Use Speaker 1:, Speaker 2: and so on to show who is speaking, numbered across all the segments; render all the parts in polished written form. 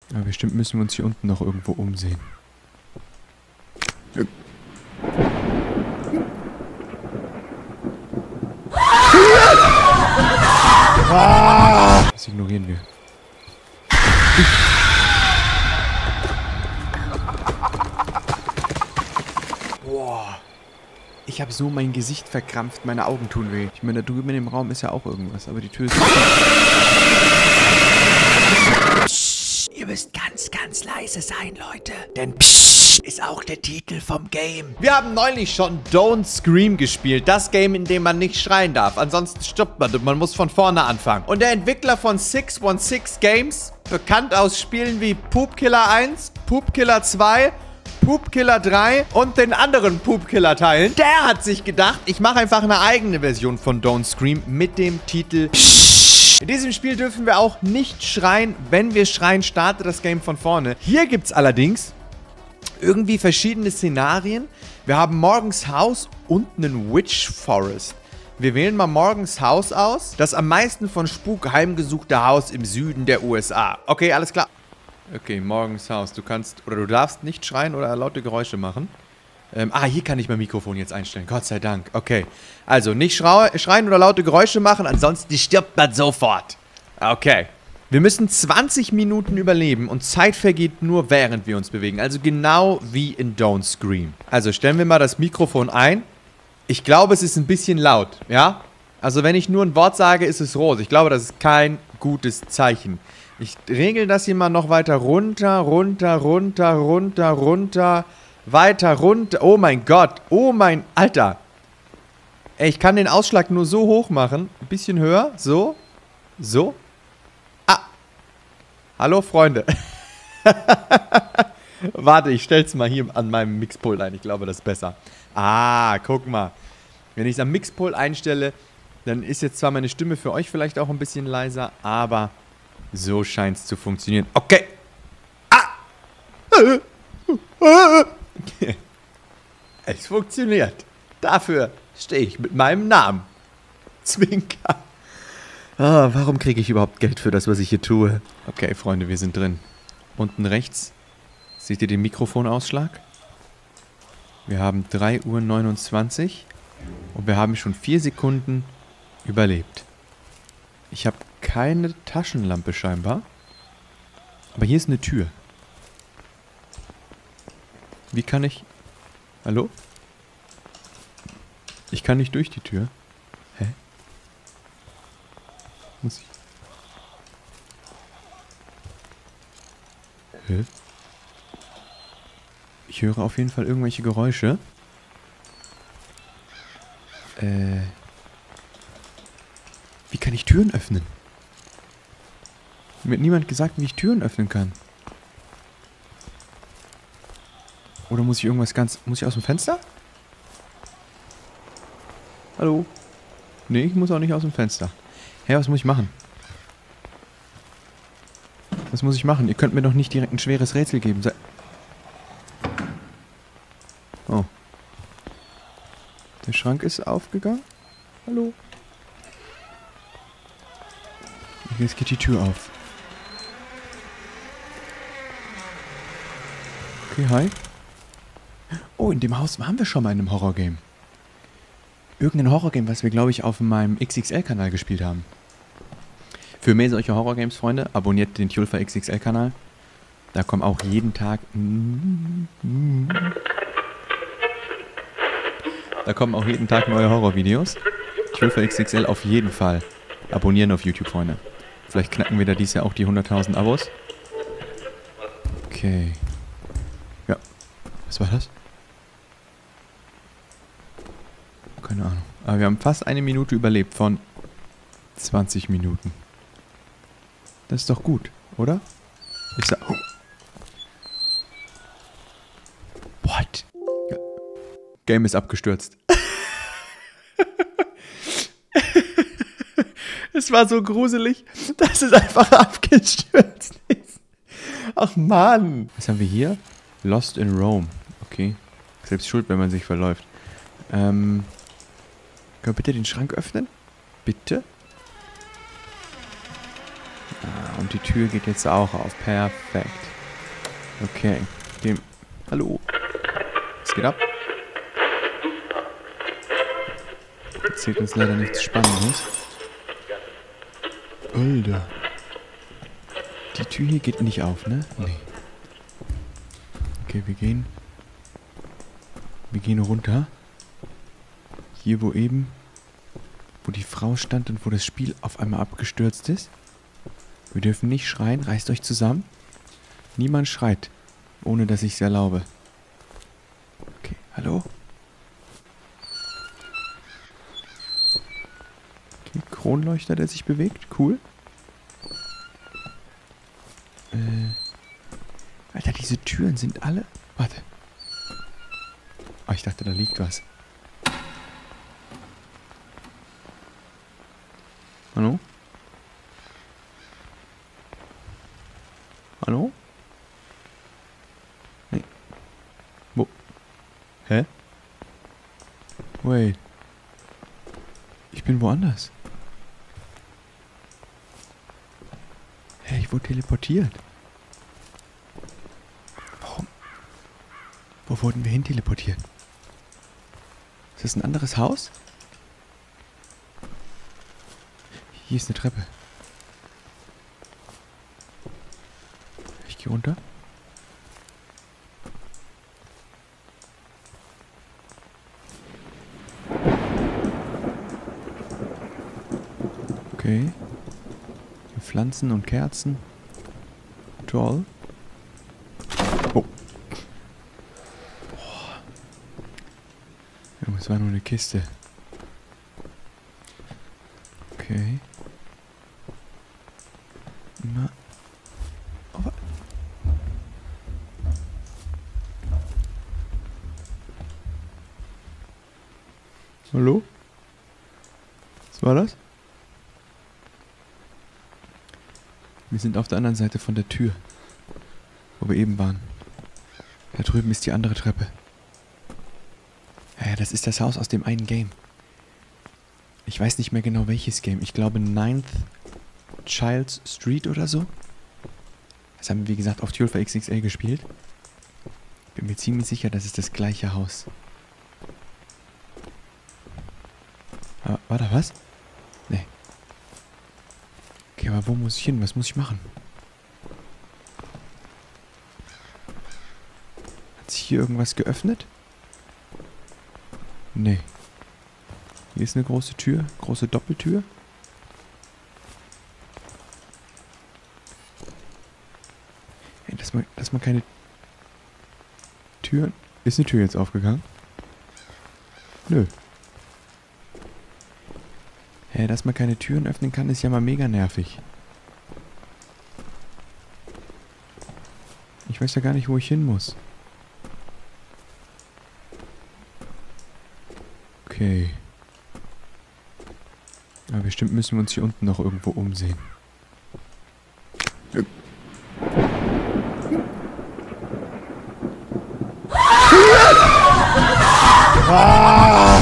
Speaker 1: Aber bestimmt müssen wir uns hier unten noch irgendwo umsehen. Das ignorieren wir. Boah. Ich habe so mein Gesicht verkrampft, meine Augen tun weh. Ich meine, da drüben in dem Raum ist ja auch irgendwas, aber die Tür ist... Psst, ihr müsst ganz, ganz leise sein, Leute. Denn Psst ist auch der Titel vom Game.
Speaker 2: Wir haben neulich schon Don't Scream gespielt. Das Game, in dem man nicht schreien darf. Ansonsten stirbt man und man muss von vorne anfangen. Und der Entwickler von 616 Games, bekannt aus Spielen wie Poop Killer 1, Poop Killer 2... Poop Killer 3 und den anderen Poop Killer Teilen. Der hat sich gedacht, ich mache einfach eine eigene Version von Don't Scream mit dem Titel Psst. In diesem Spiel dürfen wir auch nicht schreien. Wenn wir schreien, startet das Game von vorne. Hier gibt es allerdings irgendwie verschiedene Szenarien. Wir haben Morgans Haus und einen Witch Forest. Wir wählen mal Morgans Haus aus. Das am meisten von Spuk heimgesuchte Haus im Süden der USA. Okay, alles klar. Okay, Morgans Haus. Du kannst, oder du darfst nicht schreien oder laute Geräusche machen. Hier kann ich mein Mikrofon jetzt einstellen. Gott sei Dank. Okay. Also, nicht schreien oder laute Geräusche machen, ansonsten stirbt man sofort. Okay. Wir müssen 20 Minuten überleben und Zeit vergeht nur, während wir uns bewegen. Also genau wie in Don't Scream. Also, stellen wir mal das Mikrofon ein. Ich glaube, es ist ein bisschen laut, ja? Also, wenn ich nur ein Wort sage, ist es rot. Ich glaube, das ist kein gutes Zeichen. Ich regel das hier mal noch weiter runter, runter, weiter runter. Oh mein Gott, oh mein Alter. Ey, ich kann den Ausschlag nur so hoch machen. Ein bisschen höher, so, so. Ah, hallo Freunde. Warte, ich stell's mal hier an meinem Mixpult ein. Ich glaube, das ist besser. Ah, guck mal. Wenn ich es am Mixpult einstelle, dann ist jetzt zwar meine Stimme für euch vielleicht auch ein bisschen leiser, aber... so scheint es zu funktionieren. Okay. Es funktioniert. Dafür stehe ich mit meinem Namen. Zwinker. Warum kriege ich überhaupt Geld für das, was ich hier tue? Okay, Freunde, wir sind drin. Unten rechts seht ihr den Mikrofonausschlag. Wir haben 3:29 Uhr und wir haben schon 4 Sekunden überlebt. Ich habe keine Taschenlampe scheinbar. Aber hier ist eine Tür. Wie kann ich... Hallo? Ich kann nicht durch die Tür. Hä? Muss ich... Hä? Ich höre auf jeden Fall irgendwelche Geräusche. Wie kann ich Türen öffnen? Mir hat niemand gesagt, wie ich Türen öffnen kann. Oder muss ich irgendwas ganz... Muss ich aus dem Fenster? Hallo? Nee, ich muss auch nicht aus dem Fenster. Hä, was muss ich machen? Was muss ich machen? Ihr könnt mir doch nicht direkt ein schweres Rätsel geben. Oh. Der Schrank ist aufgegangen? Hallo? Jetzt geht die Tür auf. Okay, hi. Oh, in dem Haus waren wir schon mal in einem Horrorgame. Irgendein Horrorgame, was wir, glaube ich, auf meinem XXL-Kanal gespielt haben. Für mehr solche Horrorgames, Freunde, abonniert den Tjulfer XXL-Kanal. Da kommen auch jeden Tag... Da kommen auch jeden Tag neue Horrorvideos. Tjulfer XXL auf jeden Fall. Abonnieren auf YouTube, Freunde. Vielleicht knacken wir da dieses Jahr auch die 100.000 Abos. Okay. Ja. Was war das? Keine Ahnung. Aber wir haben fast 1 Minute überlebt von 20 Minuten. Das ist doch gut, oder? Ich sag... Oh. What? Ja. Game ist abgestürzt. Es war so gruselig, dass es einfach abgestürzt ist. Ach Mann. Was haben wir hier? Lost in Rome. Okay. Selbst schuld, wenn man sich verläuft. Können wir bitte den Schrank öffnen? Bitte?
Speaker 1: und die Tür geht jetzt auch auf. Perfekt. Okay. Hallo. Was geht ab? Erzählt uns leider nichts Spannendes. Alter. Die Tür hier geht nicht auf, ne? Nee. Okay, wir gehen runter. Hier, wo die Frau stand und wo das Spiel auf einmal abgestürzt ist. Wir dürfen nicht schreien. Reißt euch zusammen. Niemand schreit, ohne dass ich es erlaube. Okay, hallo? Okay, Kronleuchter, der sich bewegt. Cool. Alter, diese Türen sind alle... Warte. Oh, ich dachte, da liegt was. Hallo? Hallo? Nee. Wo? Hä? Wait. Ich bin woanders. Hä, ich wurde teleportiert. Warum? Wo wurden wir hin teleportiert? Ist das ein anderes Haus? Hier ist eine Treppe. Ich gehe runter. Okay. Hier Pflanzen und Kerzen. Toll. Oh. Das war nur eine Kiste. Okay. Na. Oh, hallo? Was war das? Wir sind auf der anderen Seite von der Tür, wo wir eben waren. Da drüben ist die andere Treppe. Ja, das ist das Haus aus dem einen Game. Ich weiß nicht mehr genau welches Game. Ich glaube Ninth Child's Street oder so. Das haben wir, wie gesagt, auf Tulpa XXL gespielt. Bin mir ziemlich sicher, das ist das gleiche Haus. Aber, war da was? Nee. Okay, aber wo muss ich hin? Was muss ich machen? Hat sich hier irgendwas geöffnet? Nee. Hier ist eine große Tür. Große Doppeltür. Ey, dass man keine Türen... Ist eine Tür jetzt aufgegangen? Nö. Hä, dass man keine Türen öffnen kann, ist ja mal mega nervig. Ich weiß ja gar nicht, wo ich hin muss. Okay. Aber bestimmt müssen wir uns hier unten noch irgendwo umsehen.
Speaker 2: Ah!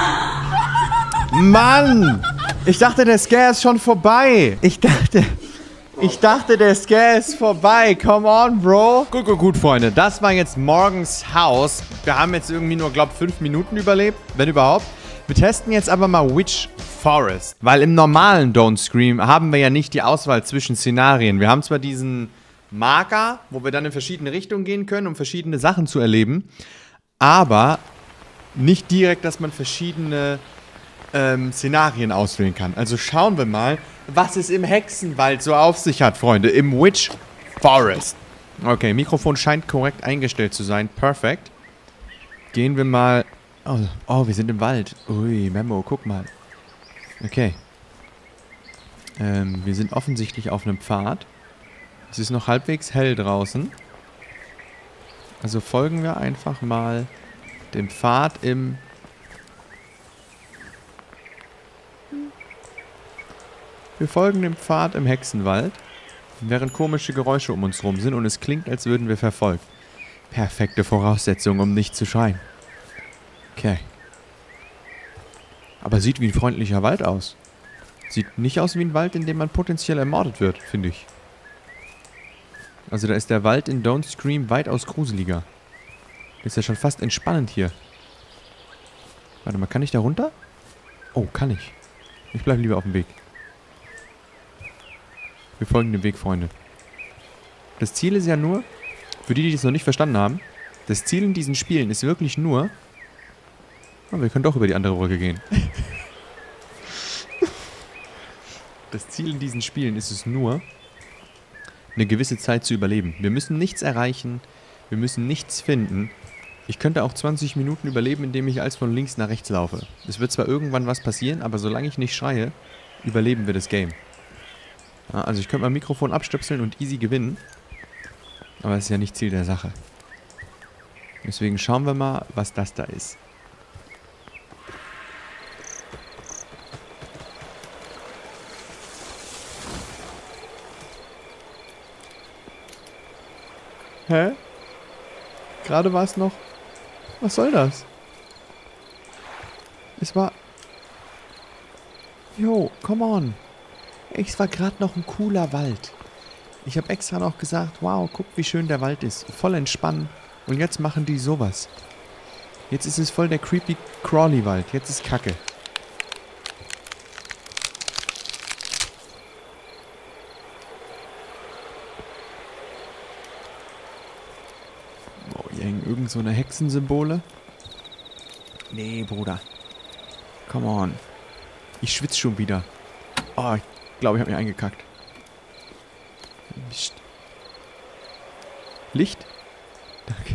Speaker 2: Mann! Ich dachte, der Scare ist schon vorbei. Ich dachte, der Scare ist vorbei. Come on, Bro. Gut, Freunde. Das war jetzt morgens Haus. Wir haben jetzt irgendwie nur, glaube ich, 5 Minuten überlebt, wenn überhaupt. Wir testen jetzt aber mal Witch Forest. Weil im normalen Don't Scream haben wir ja nicht die Auswahl zwischen Szenarien. Wir haben zwar diesen Marker, wo wir dann in verschiedene Richtungen gehen können, um verschiedene Sachen zu erleben. Aber nicht direkt, dass man verschiedene Szenarien auswählen kann. Also schauen wir mal, was es im Hexenwald so auf sich hat, Freunde. Im Witch Forest. Okay, Mikrofon scheint korrekt eingestellt zu sein. Perfekt. Gehen wir mal... Oh, wir sind im Wald. Ui, Memo, guck mal. Okay. Wir sind offensichtlich auf einem Pfad. Es ist noch halbwegs hell draußen. Also folgen wir einfach mal dem Pfad im... Wir folgen dem Pfad im Hexenwald, während komische Geräusche um uns rum sind und es klingt, als würden wir verfolgt. Perfekte Voraussetzung, um nicht zu schreien. Okay. Aber sieht wie ein freundlicher Wald aus. Sieht nicht aus wie ein Wald, in dem man potenziell ermordet wird, finde ich.
Speaker 1: Also da ist der Wald in Don't Scream weitaus gruseliger. Ist ja schon fast entspannend hier. Warte mal, kann ich da runter? Oh, kann ich. Ich bleibe lieber auf dem Weg. Wir folgen dem Weg, Freunde. Das Ziel ist ja nur, für die, die das noch nicht verstanden haben, das Ziel in diesen Spielen ist wirklich nur... Oh, wir können doch über die andere Brücke gehen. Das Ziel in diesen Spielen ist es nur, eine gewisse Zeit zu überleben. Wir müssen nichts erreichen, wir müssen nichts finden. Ich könnte auch 20 Minuten überleben, indem ich als von links nach rechts laufe. Es wird zwar irgendwann was passieren, aber solange ich nicht schreie, überleben wir das Game. Ja, also ich könnte mein Mikrofon abstöpseln und easy gewinnen. Aber das ist ja nicht Ziel der Sache. Deswegen schauen wir mal, was das da ist. Hä? Gerade war es noch... Was soll das? Es war... Yo, come on. Es war gerade noch ein cooler Wald. Ich habe extra noch gesagt, wow, guck, wie schön der Wald ist. Voll entspannen. Und jetzt machen die sowas. Jetzt ist es voll der creepy Crawly-Wald. Jetzt ist Kacke. Oh, hier hängen irgend so eine Hexensymbole. Nee, Bruder. Come on. Ich schwitze schon wieder. Oh, ich glaube, ich habe mich eingekackt. Mist. Licht? Danke.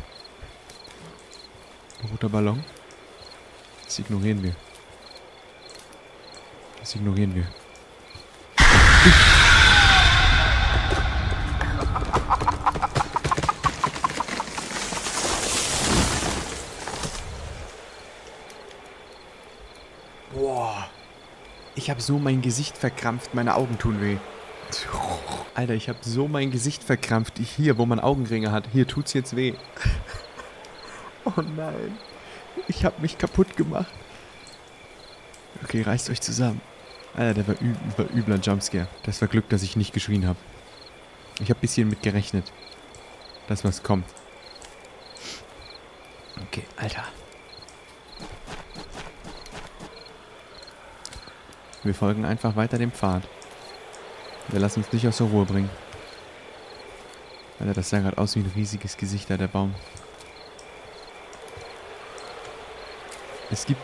Speaker 1: Ein roter Ballon. Das ignorieren wir. Das ignorieren wir. Boah. Ich habe so mein Gesicht verkrampft, meine Augen tun weh. Alter, ich habe so mein Gesicht verkrampft. Hier, wo man Augenringe hat. Hier tut's jetzt weh. Oh nein. Ich habe mich kaputt gemacht. Okay, reißt euch zusammen. Alter, der war übler Jumpscare. Das war Glück, dass ich nicht geschrien habe. Ich habe ein bisschen mit gerechnet, dass was kommt. Okay, Alter. Wir folgen einfach weiter dem Pfad. Wir lassen uns nicht aus der Ruhe bringen. Alter, das sah gerade aus wie ein riesiges Gesicht da, der Baum. Es gibt...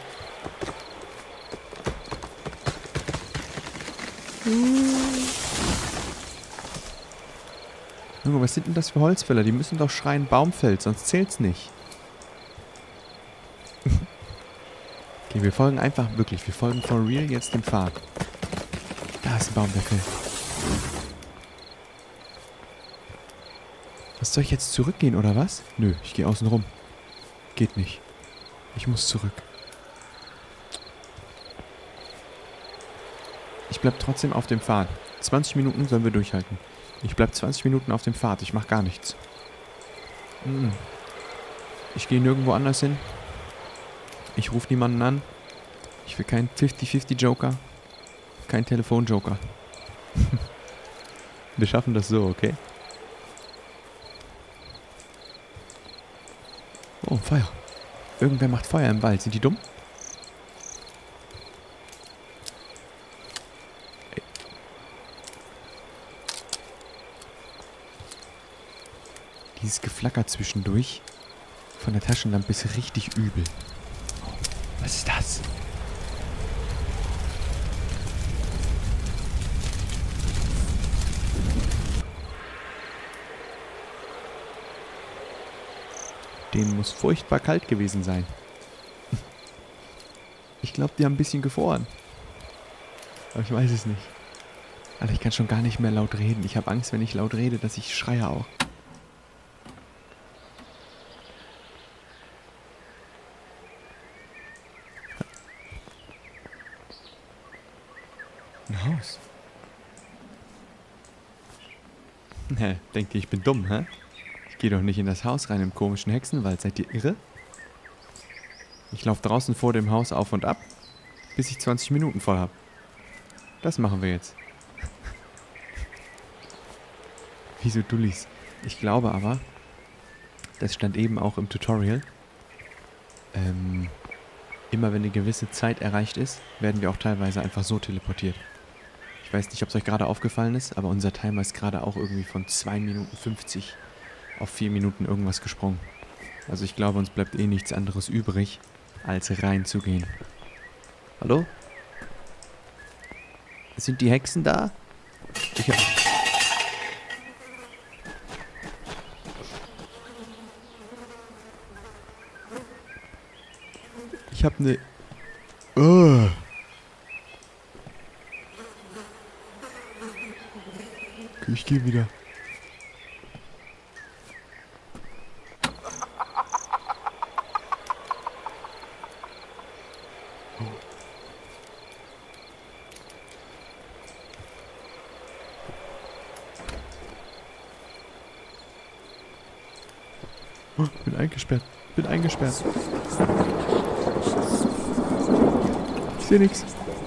Speaker 1: Junge, was sind denn das für Holzfäller? Die müssen doch schreien Baumfeld, sonst zählt's nicht. Okay, wir folgen einfach wirklich. Wir folgen for real jetzt dem Pfad. Da ist ein Baum, der fällt. Was soll ich jetzt zurückgehen, oder was? Nö, ich gehe außen rum. Geht nicht. Ich muss zurück. Ich bleib trotzdem auf dem Pfad. 20 Minuten sollen wir durchhalten. Ich bleib 20 Minuten auf dem Pfad. Ich mach gar nichts. Ich gehe nirgendwo anders hin. Ich rufe niemanden an. Ich will keinen 50-50 Joker. Kein Telefon-Joker. Wir schaffen das so, okay? Oh, Feuer. Irgendwer macht Feuer im Wald. Sind die dumm? Ey. Dieses Geflacker zwischendurch von der Taschenlampe ist richtig übel. Was ist das? Denen muss furchtbar kalt gewesen sein. Ich glaube, die haben ein bisschen gefroren. Aber ich weiß es nicht. Alter, ich kann schon gar nicht mehr laut reden. Ich habe Angst, wenn ich laut rede, dass ich schreie auch. Ein Haus. Denkt ihr, ich bin dumm, hä? Ich gehe doch nicht in das Haus rein im komischen Hexenwald. Seid ihr irre? Ich laufe draußen vor dem Haus auf und ab, bis ich 20 Minuten voll habe. Das machen wir jetzt. Wieso Dullis? Ich glaube aber, das stand eben auch im Tutorial, immer wenn eine gewisse Zeit erreicht ist, werden wir auch teilweise einfach so teleportiert. Ich weiß nicht, ob es euch gerade aufgefallen ist, aber unser Timer ist gerade auch irgendwie von 2 Minuten 50 auf 4 Minuten irgendwas gesprungen. Also ich glaube, uns bleibt eh nichts anderes übrig, als reinzugehen. Hallo? Sind die Hexen da? Ich hab ne... Oh. Okay, ich gehe wieder. Oh, bin eingesperrt. Bin eingesperrt. Ich sehe nichts.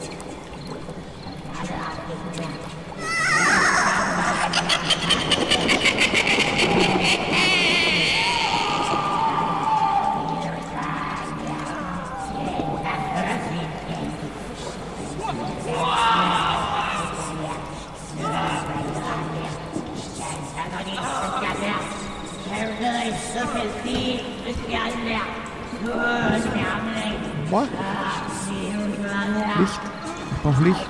Speaker 1: What? Licht. Ich brauche Licht.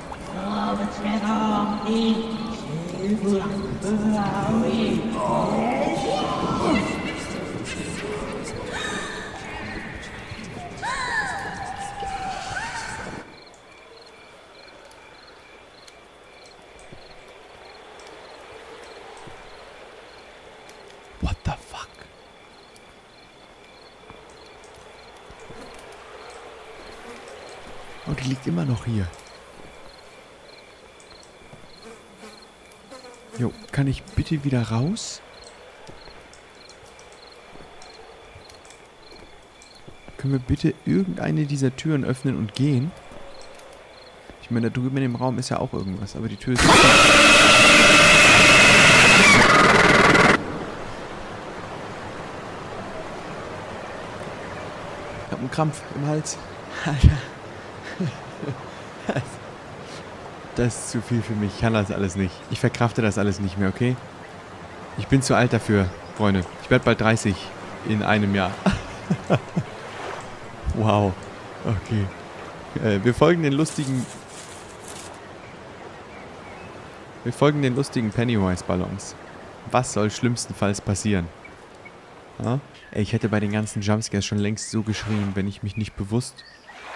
Speaker 1: What the fuck? Oh, die liegt immer noch hier. Jo, kann ich bitte wieder raus? Können wir bitte irgendeine dieser Türen öffnen und gehen? Ich meine, da drüben in dem Raum ist ja auch irgendwas, aber die Tür ist... Ich hab einen Krampf im Hals. Alter. Das ist zu viel für mich. Ich kann das alles nicht. Ich verkrafte das alles nicht mehr, okay? Ich bin zu alt dafür, Freunde. Ich werde bald 30 in einem Jahr. Wow. Okay. Wir folgen den lustigen Pennywise-Ballons. Was soll schlimmstenfalls passieren? Ja? Ey, ich hätte bei den ganzen Jumpscares schon längst so geschrien, wenn ich mich nicht bewusst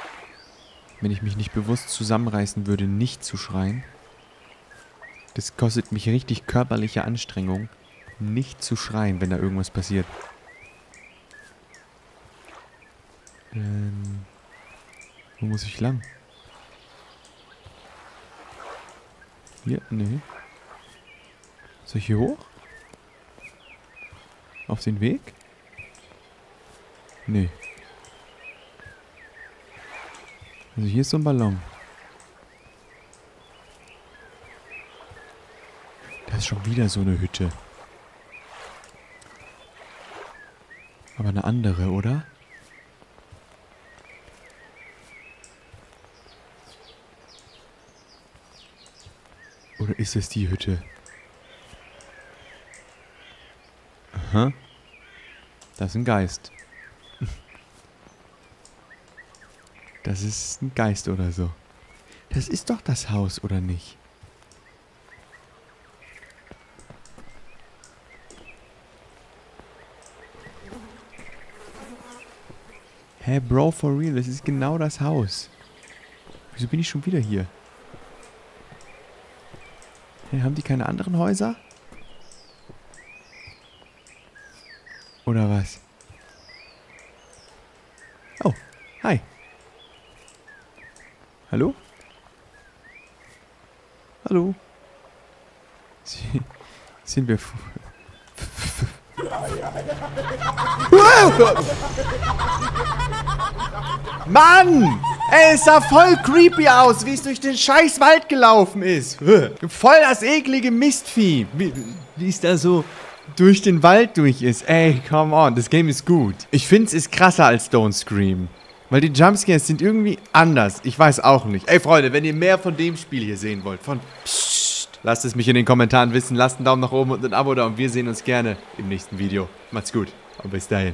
Speaker 1: zusammenreißen würde, nicht zu schreien. Das kostet mich richtig körperliche Anstrengung, nicht zu schreien, wenn da irgendwas passiert. Wo muss ich lang? Hier? Nee. Soll ich hier hoch? Auf den Weg? Nee. Also hier ist so ein Ballon. Da ist schon wieder so eine Hütte. Aber eine andere, oder? Oder ist es die Hütte? Aha. Das ist ein Geist. Das ist ein Geist oder so. Das ist doch das Haus, oder nicht? Hä, Bro, for real, das ist genau das Haus. Wieso bin ich schon wieder hier? Hä, haben die keine anderen Häuser? Oder was? Oh, hi. Hallo? Hallo? Sind wir...
Speaker 2: Mann! Ey, es sah voll creepy aus, wie es durch den scheiß Wald gelaufen ist. Voll das eklige Mistvieh. Wie es da so durch den Wald durch ist. Ey, come on, das Game ist gut. Ich finde, es ist krasser als Don't Scream. Weil die Jumpscares sind irgendwie anders. Ich weiß auch nicht. Ey, Freunde, wenn ihr mehr von dem Spiel hier sehen wollt, lasst es mich in den Kommentaren wissen. Lasst einen Daumen nach oben und ein Abo da und wir sehen uns gerne im nächsten Video. Macht's gut und bis dahin.